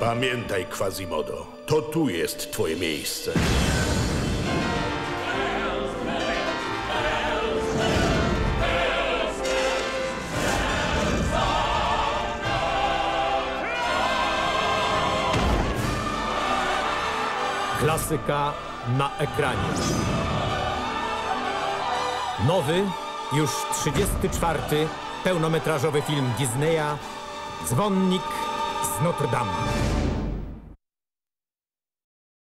Pamiętaj, Quasimodo, to tu jest twoje miejsce. Klasyka na ekranie. Nowy, już 34. pełnometrażowy film Disneya Dzwonnik z Notre Dame.